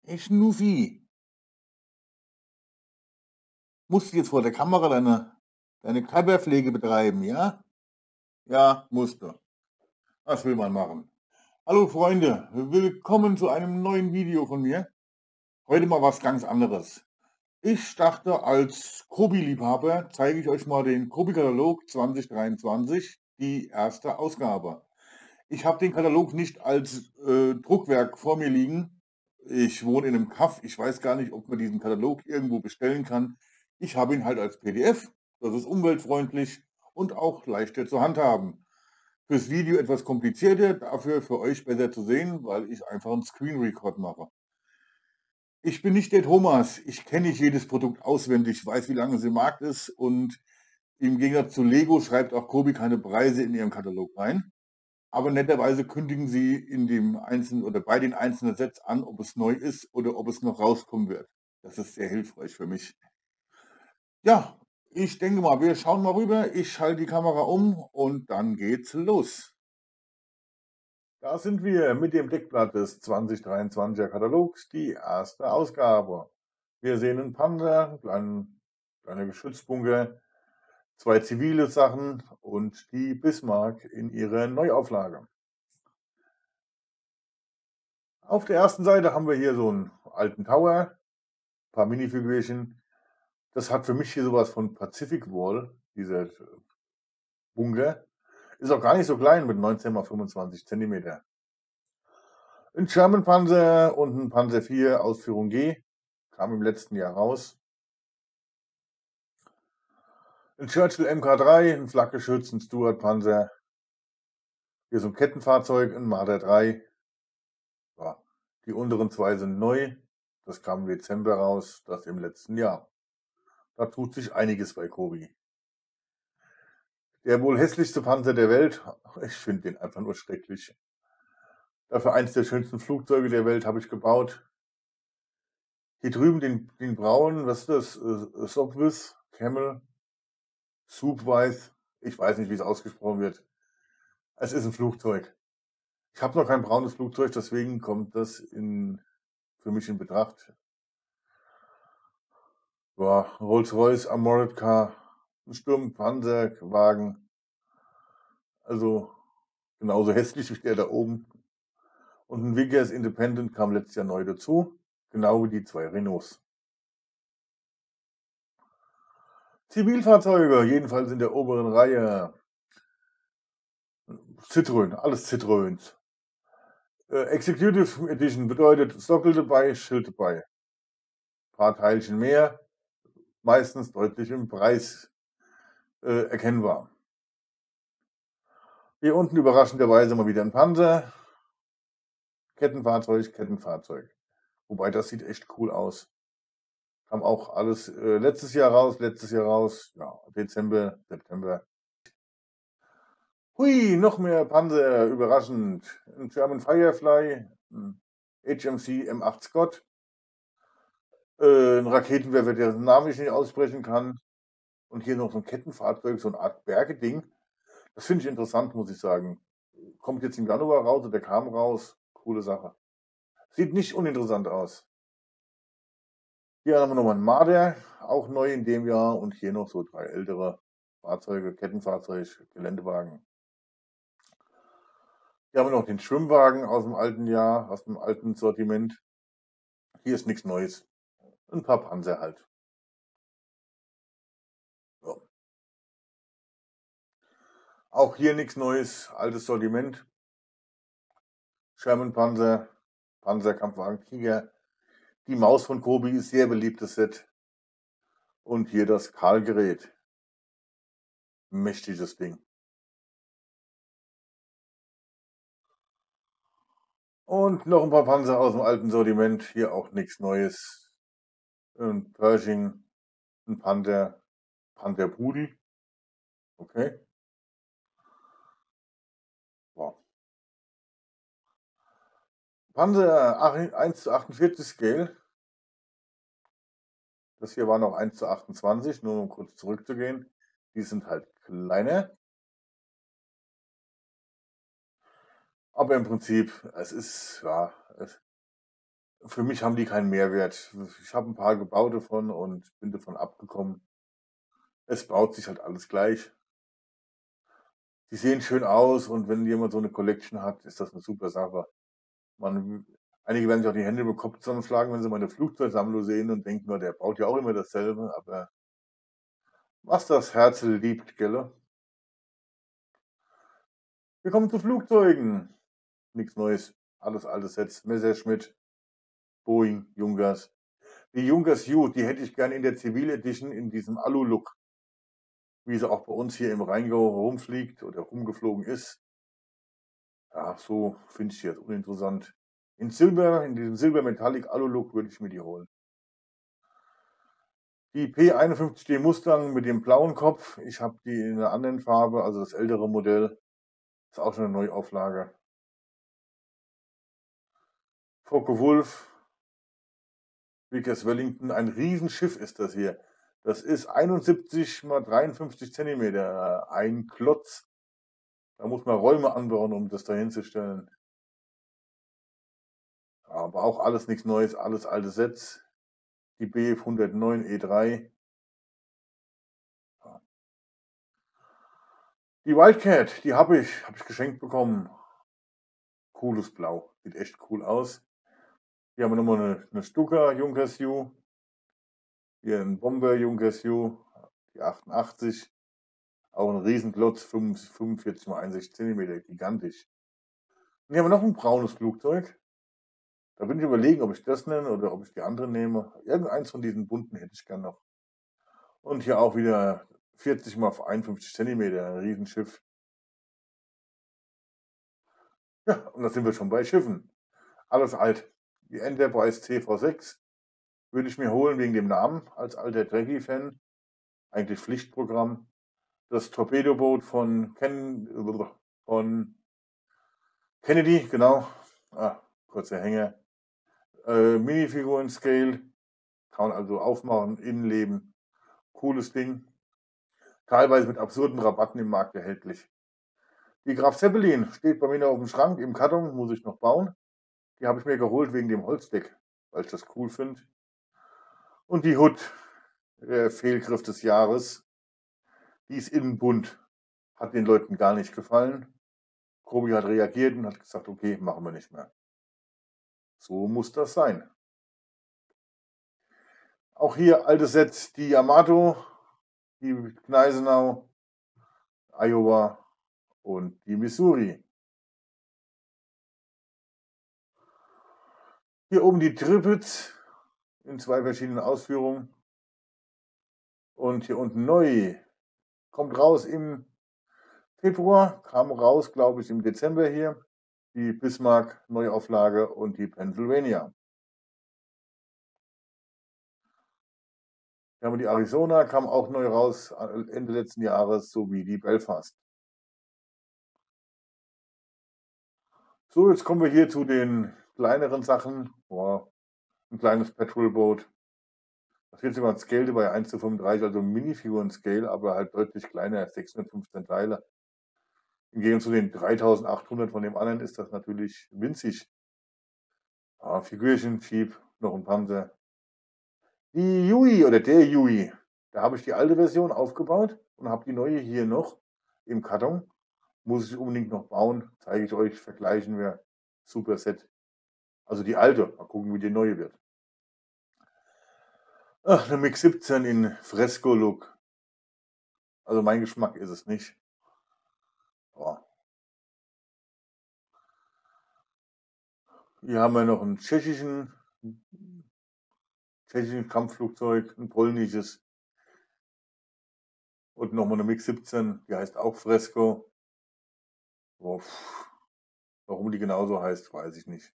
Hey Schnuffi, musst du jetzt vor der Kamera deine Körperpflege betreiben, ja? Ja, musst du. Was will man machen? Hallo Freunde, willkommen zu einem neuen Video von mir. Heute mal was ganz anderes. Ich dachte, als Kobi-Liebhaber zeige ich euch mal den Kobi-Katalog 2023, die erste Ausgabe. Ich habe den Katalog nicht als Druckwerk vor mir liegen. Ich wohne in einem Kaff. Ich weiß gar nicht, ob man diesen Katalog irgendwo bestellen kann. Ich habe ihn halt als PDF. Das ist umweltfreundlich und auch leichter zu handhaben. Fürs Video etwas komplizierter, dafür für euch besser zu sehen, weil ich einfach einen Screen Record mache. Ich bin nicht der Thomas. Ich kenne nicht jedes Produkt auswendig, weiß, wie lange es im Markt ist, und im Gegensatz zu Lego schreibt auch Kobi keine Preise in ihrem Katalog rein. Aber netterweise kündigen sie in dem einzelnen oder bei den einzelnen Sets an, ob es neu ist oder ob es noch rauskommen wird. Das ist sehr hilfreich für mich. Ja, ich denke mal, wir schauen mal rüber. Ich schalte die Kamera um und dann geht's los. Da sind wir mit dem Deckblatt des 2023er Katalogs, die erste Ausgabe. Wir sehen einen Panzer, kleine Geschützbunker, zwei zivile Sachen und die Bismarck in ihrer Neuauflage. Auf der ersten Seite haben wir hier so einen alten Tower, ein paar Minifigürchen. Das hat für mich hier sowas von Pacific Wall, dieser Bunker. Ist auch gar nicht so klein mit 19 mal 25 Zentimeter. Ein Sherman Panzer und ein Panzer IV Ausführung G, kam im letzten Jahr raus. Ein Churchill Mk3, ein Flakgeschütz, ein Stuart Panzer. Hier so ein Kettenfahrzeug, ein Marder 3. Ja, die unteren zwei sind neu. Das kam im Dezember raus, das im letzten Jahr. Da tut sich einiges bei Kobi. Der wohl hässlichste Panzer der Welt. Ich finde den einfach nur schrecklich. Dafür eins der schönsten Flugzeuge der Welt habe ich gebaut. Hier drüben den braunen, was ist das? Sopwith, Camel, Soupweiß. Ich weiß nicht, wie es ausgesprochen wird. Es ist ein Flugzeug. Ich habe noch kein braunes Flugzeug, deswegen kommt das für mich in Betracht. Ja, Rolls-Royce, Armored Car, ein Sturmpanzerwagen. Also genauso hässlich wie der da oben. Und ein Vickers Independent kam letztes Jahr neu dazu, genau wie die zwei Renaults. Zivilfahrzeuge, jedenfalls in der oberen Reihe. Citroën, alles Citroëns. Executive Edition bedeutet Sockel dabei, Schild dabei. Ein paar Teilchen mehr, meistens deutlich im Preis erkennbar. Hier unten überraschenderweise mal wieder ein Panzer. Kettenfahrzeug. Wobei das sieht echt cool aus. Kam auch alles letztes Jahr raus. Ja, Dezember, September. Hui, noch mehr Panzer, überraschend. Ein German Firefly, ein HMC M8 Scott, ein Raketenwerfer, dessen Namen ich nicht aussprechen kann. Und hier noch so ein Kettenfahrzeug, so eine Art Bergeding. Das finde ich interessant, muss ich sagen. Kommt jetzt im Januar raus oder kam raus. Coole Sache. Sieht nicht uninteressant aus. Hier haben wir nochmal einen Marder, auch neu in dem Jahr. Und hier noch so drei ältere Fahrzeuge, Kettenfahrzeug, Geländewagen. Hier haben wir noch den Schwimmwagen aus dem alten Jahr, aus dem alten Sortiment. Hier ist nichts Neues. Ein paar Panzer halt. Ja. Auch hier nichts Neues, altes Sortiment. Sherman Panzer, Panzerkampfwagen Tiger. Die Maus von Kobi ist sehr beliebtes Set. Und hier das Karl-Gerät. Mächtiges Ding. Und noch ein paar Panzer aus dem alten Sortiment. Hier auch nichts Neues. Ein Pershing, ein Panther-Pudel. Okay. Wow. Panzer 1:48 Scale. Das hier war noch 1:28, nur um kurz zurückzugehen. Die sind halt kleiner. Aber im Prinzip, es ist, ja, Für mich haben die keinen Mehrwert. Ich habe ein paar gebaut davon und bin davon abgekommen. Es baut sich halt alles gleich. Die sehen schön aus und wenn jemand so eine Collection hat, ist das eine super Sache. Man, einige werden sich auch die Hände über den Kopf zusammenschlagen, wenn sie meine Flugzeugsammlung sehen und denken, nur, der baut ja auch immer dasselbe. Aber was das Herz liebt, gell? Wir kommen zu Flugzeugen. Nichts Neues. Alles alte Sets. Messerschmitt, Boeing, Junkers. Die Junkers U, die hätte ich gerne in der Zivil Edition in diesem Alu-Look, wie sie auch bei uns hier im Rheingau rumfliegt oder rumgeflogen ist. Ja, so finde ich die jetzt uninteressant. In Silber, in diesem Silber Metallic Alu-Look würde ich mir die holen. Die P51D Mustang mit dem blauen Kopf. Ich habe die in einer anderen Farbe, also das ältere Modell. Ist auch schon eine Neuauflage. Focke-Wulf, Vickers Wellington, ein Riesenschiff ist das hier. Das ist 71 mal 53 Zentimeter, ein Klotz. Da muss man Räume anbauen, um das dahin zu stellen. Aber auch alles nichts Neues, alles alte Sets. Die Bf 109 E3. Die Wildcat, die habe ich geschenkt bekommen. Cooles Blau, sieht echt cool aus. Hier haben wir nochmal eine Stuka Junkers U. Hier ein Bomber Junkers U, die 88. Auch ein Riesenklotz, 45 mal 61 cm, gigantisch. Und hier haben wir noch ein braunes Flugzeug. Da bin ich überlegen, ob ich das nenne oder ob ich die anderen nehme. Irgendeins von diesen bunten hätte ich gern noch. Und hier auch wieder 40 mal 51 cm, ein Riesenschiff. Ja, und da sind wir schon bei Schiffen. Alles alt. Die Enterprise CV6 würde ich mir holen wegen dem Namen als alter Trekkie-Fan. Eigentlich Pflichtprogramm. Das Torpedoboot von Kennedy, genau. Kurzer Hänger. Minifiguren-Scale. Kann man also aufmachen, Innenleben. Cooles Ding. Teilweise mit absurden Rabatten im Markt erhältlich. Die Graf Zeppelin steht bei mir noch auf dem Schrank im Karton, muss ich noch bauen. Die habe ich mir geholt wegen dem Holzdeck, weil ich das cool finde. Und die Hood, der Fehlgriff des Jahres, die ist innen bunt. Hat den Leuten gar nicht gefallen. Kobi hat reagiert und hat gesagt, okay, machen wir nicht mehr. So muss das sein. Auch hier alte Sets, die Yamato, die Gneisenau, Iowa und die Missouri. Hier oben die Tripits in zwei verschiedenen Ausführungen. Und hier unten neu. Kommt raus im Februar, kam raus, glaube ich, im Dezember hier. Die Bismarck Neuauflage und die Pennsylvania. Hier haben wir die Arizona, kam auch neu raus Ende letzten Jahres, sowie die Belfast. So, jetzt kommen wir hier zu den kleineren Sachen. Boah, ein kleines Petrolboot. Das wird sogar ein Scale bei 1:35, also Minifiguren-Scale, aber halt deutlich kleiner, 615 Teile. Im Gegensatz zu den 3800 von dem anderen ist das natürlich winzig. Figürchen, Jeep, noch ein Panzer. Die Yui oder der Yui, da habe ich die alte Version aufgebaut und habe die neue hier noch im Karton. Muss ich unbedingt noch bauen, zeige ich euch, vergleichen wir. Super Set. Also die alte, mal gucken, wie die neue wird. Ach, eine MiG 17 in Fresco-Look. Also mein Geschmack ist es nicht. Boah. Hier haben wir noch ein tschechischen Kampfflugzeug, ein polnisches und nochmal eine MiG 17, die heißt auch Fresco. Oh, warum die genauso heißt, weiß ich nicht.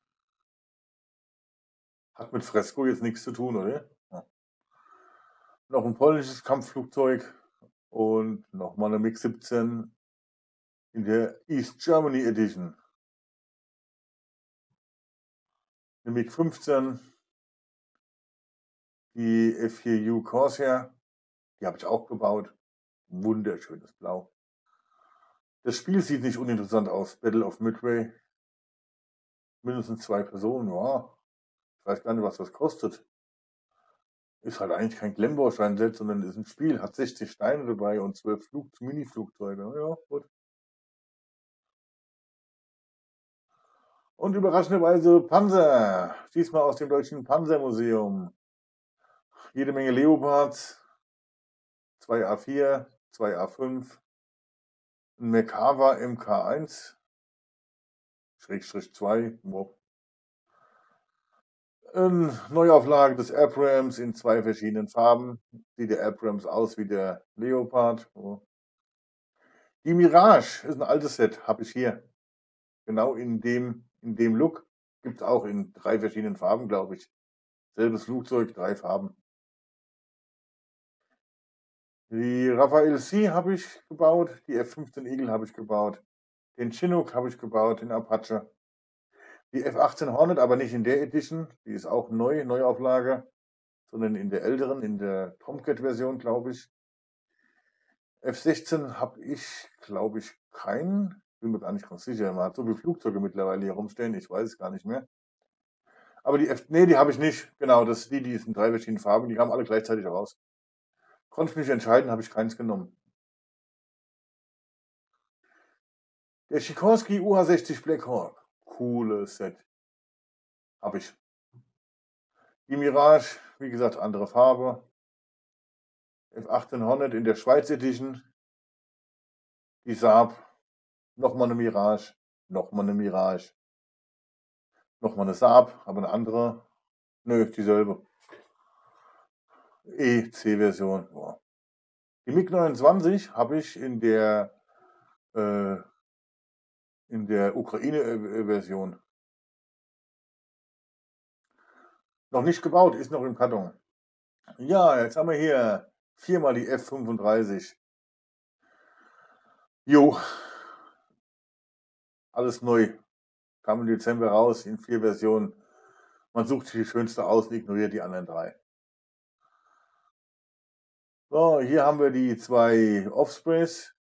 Hat mit Fresco jetzt nichts zu tun, oder? Ja. Noch ein polnisches Kampfflugzeug und nochmal eine MiG 17 in der East Germany Edition. Eine MiG 15, die F4U Corsair, die habe ich auch gebaut. Wunderschönes Blau. Das Spiel sieht nicht uninteressant aus. Battle of Midway. Mindestens 2 Personen, ja. Ich weiß gar nicht, was das kostet. Ist halt eigentlich kein Klemmbaustein-Set, sondern ist ein Spiel. Hat 60 Steine dabei und 12 Mini-Flugzeuge. Ja, gut. Und überraschenderweise Panzer. Diesmal aus dem Deutschen Panzermuseum. Jede Menge Leopards. 2 A4, 2 A5. Ein Merkava MK1. Schrägstrich 2. Wow. Neuauflage des Abrams in 2 verschiedenen Farben. Sieht der Abrams aus wie der Leopard. Oh. Die Mirage ist ein altes Set, habe ich hier. Genau in dem Look. Gibt es auch in 3 verschiedenen Farben, glaube ich. Selbes Flugzeug, 3 Farben. Die Raphael C habe ich gebaut. Die F-15 Eagle habe ich gebaut. Den Chinook habe ich gebaut, den Apache. Die F-18 Hornet, aber nicht in der Edition. Die ist auch neu, Neuauflage. Sondern in der älteren, in der Tomcat-Version, glaube ich. F-16 habe ich, glaube ich, keinen. Bin mir gar nicht ganz sicher. Man hat so viele Flugzeuge mittlerweile hier rumstehen, ich weiß es gar nicht mehr. Aber nee, die habe ich nicht. Genau, das ist die ist in 3 verschiedenen Farben. Die kamen alle gleichzeitig raus. Konnte ich mich entscheiden, habe ich keins genommen. Der Sikorsky UH-60 Black Hawk. Cooles Set. Habe ich. Die Mirage, wie gesagt, andere Farbe. F-18 Hornet in der Schweiz Edition. Die Saab. Nochmal eine Mirage. Nochmal eine Mirage. Nochmal eine Saab, aber eine andere. Nö, dieselbe. EC-Version. Boah. Die MiG-29 habe ich in der Ukraine-Version. Noch nicht gebaut, ist noch im Karton. Ja, jetzt haben wir hier 4-mal die F-35. Jo, alles neu. Kam im Dezember raus in 4 Versionen. Man sucht sich die schönste aus und ignoriert die anderen 3. So, hier haben wir die 2 Offsprays.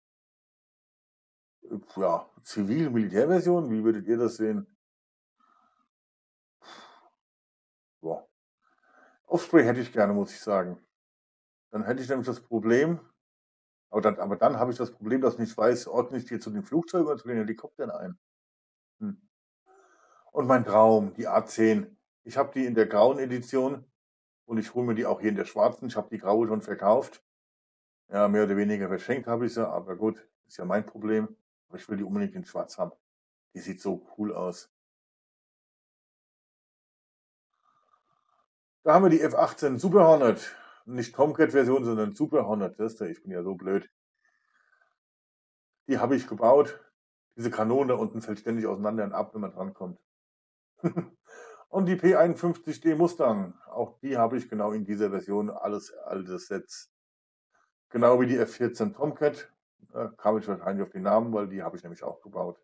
Ja, Zivil-Militärversion, wie würdet ihr das sehen? Ja. Offspray hätte ich gerne, muss ich sagen. Dann hätte ich nämlich das Problem, aber dann habe ich das Problem, dass ich nicht weiß, ordne ich die zu den Flugzeugen oder zu den Helikoptern ein. Und mein Traum, die A10. Ich habe die in der grauen Edition und ich hole mir die auch hier in der schwarzen. Ich habe die graue schon verkauft. Ja, mehr oder weniger verschenkt habe ich sie, aber gut, ist ja mein Problem. Aber ich will die unbedingt in schwarz haben. Die sieht so cool aus. Da haben wir die F-18 Super Hornet. Nicht Tomcat-Version, sondern Super Hornet. Ich bin ja so blöd. Die habe ich gebaut. Diese Kanone da unten fällt ständig auseinander und ab, wenn man drankommt. Und die P51D Mustang, auch die habe ich genau in dieser Version, alles alte Sets. Genau wie die F14 Tomcat, da kam ich wahrscheinlich auf den Namen, weil die habe ich nämlich auch gebaut.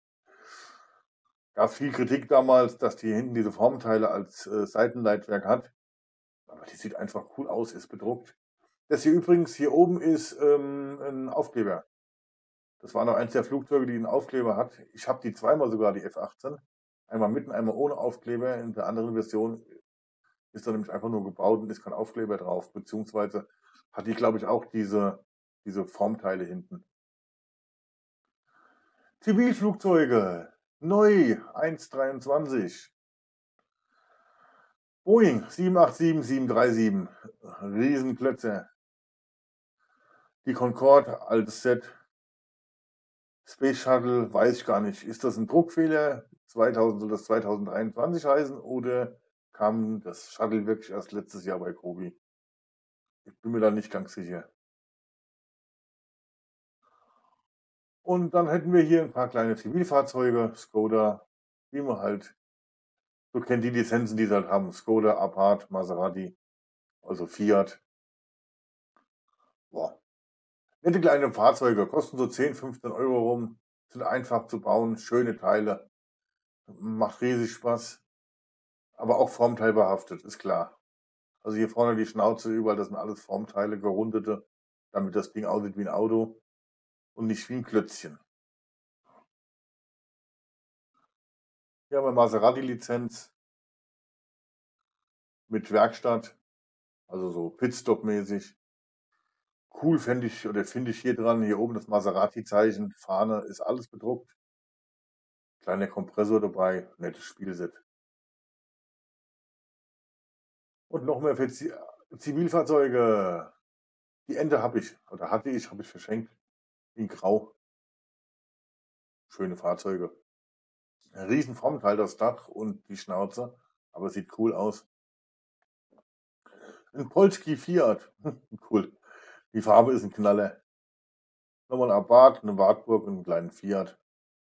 Gab viel Kritik damals, dass die hinten diese Formteile als Seitenleitwerk hat. Aber die sieht einfach cool aus, ist bedruckt. Das hier übrigens, hier oben ist ein Aufkleber. Das war noch eins der Flugzeuge, die einen Aufkleber hat. Ich habe die 2-mal sogar, die F18. Einmal mit und einmal ohne Aufkleber. In der anderen Version ist da nämlich einfach nur gebaut und ist kein Aufkleber drauf. Beziehungsweise hat die, glaube ich, auch diese Formteile hinten. Zivilflugzeuge. Neu 123. Boeing 787, 737. Riesenklötze. Die Concorde, altes Set. Space Shuttle, weiß ich gar nicht. Ist das ein Druckfehler? 2000 soll das 2023 heißen oder kam das Shuttle wirklich erst letztes Jahr bei Kobi? Ich bin mir da nicht ganz sicher. Und dann hätten wir hier ein paar kleine Zivilfahrzeuge, Skoda, wie man halt so kennt, die Lizenzen, die sie halt haben. Skoda, Abarth, Maserati, also Fiat. Boah. Nette kleine Fahrzeuge, kosten so 10, 15 Euro rum, sind einfach zu bauen, schöne Teile, macht riesig Spaß, aber auch formteilbehaftet, ist klar. Also hier vorne die Schnauze überall, das sind alles Formteile, gerundete, damit das Ding aussieht wie ein Auto und nicht wie ein Klötzchen. Hier haben wir Maserati-Lizenz. mit Werkstatt, also so Pitstop-mäßig. Cool finde ich hier dran, hier oben das Maserati-Zeichen, Fahne, ist alles bedruckt. Kleiner Kompressor dabei, nettes Spielset. Und noch mehr für Zivilfahrzeuge. Die Ente habe ich, oder habe ich verschenkt, in Grau. Schöne Fahrzeuge. Ein riesen Frontteil, das Dach und die Schnauze, aber sieht cool aus. Ein Polski Fiat, cool. Die Farbe ist ein Knaller. Nochmal ein Abarth, eine Wartburg und einen kleinen Fiat.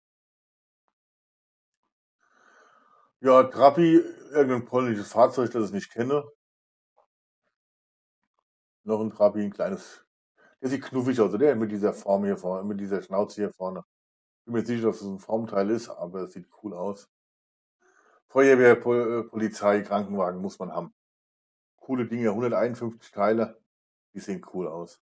Ja, Trabi, irgendein polnisches Fahrzeug, das ich nicht kenne. Noch ein Trabi, ein kleines. Der sieht knuffig aus, oder? Mit dieser Form hier vorne, mit dieser Schnauze hier vorne. Bin mir sicher, dass es ein Formteil ist, aber es sieht cool aus. Feuerwehr, Polizei, Krankenwagen muss man haben. Coole Dinge, 151 Teile, die sehen cool aus.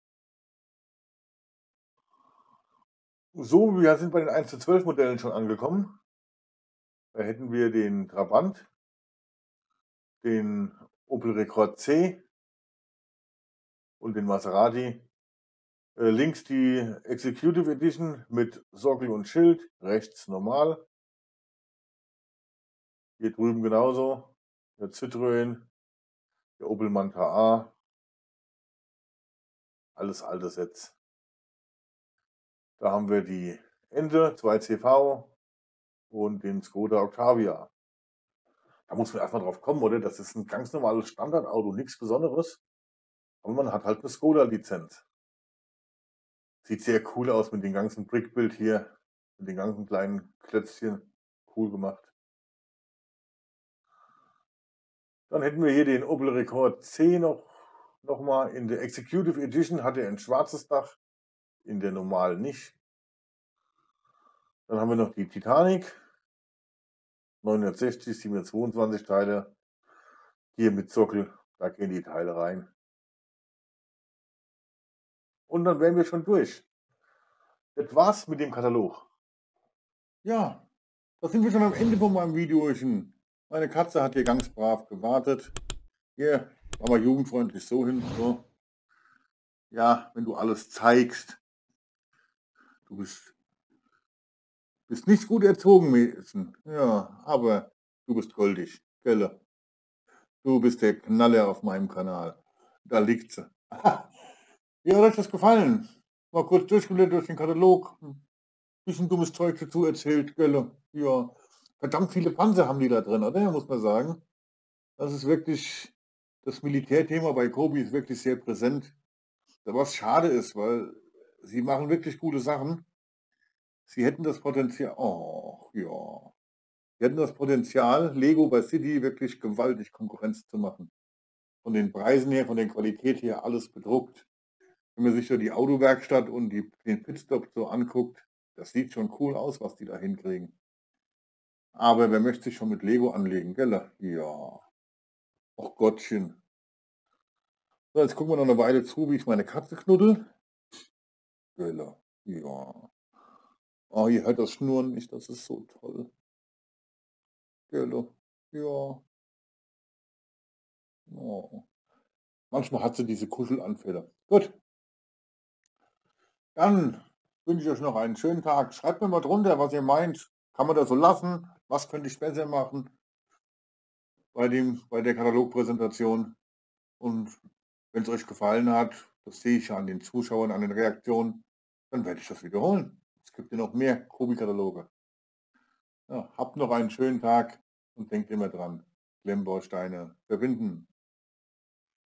So, wir sind bei den 1:12 Modellen schon angekommen. Da hätten wir den Trabant, den Opel Rekord C und den Maserati. Links die Executive Edition mit Sockel und Schild, rechts normal. Hier drüben genauso. Der Citroën, der Opel Manta A. Alles alte Sets. Da haben wir die Ente 2CV und den Skoda Octavia. Da muss man erstmal drauf kommen, oder? Das ist ein ganz normales Standardauto, nichts Besonderes. Aber man hat halt eine Skoda-Lizenz. Sieht sehr cool aus mit dem ganzen Brickbild hier, mit den ganzen kleinen Klötzchen. Cool gemacht. Dann hätten wir hier den Opel Rekord C noch mal. In der Executive Edition hat er ein schwarzes Dach, in der normalen nicht. Dann haben wir noch die Titanic, 960, 722 Teile. Hier mit Sockel, da gehen die Teile rein. Und dann wären wir schon durch. Das war's mit dem Katalog. Ja, da sind wir schon am Ende von meinem Videochen. Meine Katze hat hier ganz brav gewartet. Hier, aber jugendfreundlich so hin. So. Ja, wenn du alles zeigst. Du bist nicht gut erzogen, Mädchen. Ja, aber du bist goldig. Gelle. Du bist der Knaller auf meinem Kanal. Da liegt sie. Wie hat euch das gefallen? Mal kurz durchgeblättert durch den Katalog. Bisschen dummes Zeug dazu erzählt, gell? Ja. Verdammt viele Panzer haben die da drin, oder? Muss man sagen. Das ist wirklich, das Militärthema bei Kobi ist wirklich sehr präsent. Was schade ist, weil sie machen wirklich gute Sachen. Sie hätten das Potenzial, oh ja, sie hätten das Potenzial, Lego bei City wirklich gewaltig Konkurrenz zu machen. Von den Preisen her, von der Qualität her, alles bedruckt. Wenn man sich so die Autowerkstatt und den Pitstop so anguckt, das sieht schon cool aus, was die da hinkriegen. Aber wer möchte sich schon mit Lego anlegen, gell? Ja. Och Gottchen. So, jetzt gucken wir noch eine Weile zu, wie ich meine Katze knuddel. Gell? Ja. Oh, ihr hört das Schnurren nicht, das ist so toll. Gell? Ja. Oh. Manchmal hat sie diese Kuschelanfälle. Gut. Dann wünsche ich euch noch einen schönen Tag. Schreibt mir mal drunter, was ihr meint. Kann man das so lassen? Was könnte ich besser machen bei der Katalogpräsentation? Und wenn es euch gefallen hat, das sehe ich ja an den Zuschauern, an den Reaktionen, dann werde ich das wiederholen. Es gibt ja noch mehr Kobi-Kataloge. Ja, habt noch einen schönen Tag und denkt immer dran, Klemmbausteine verbinden.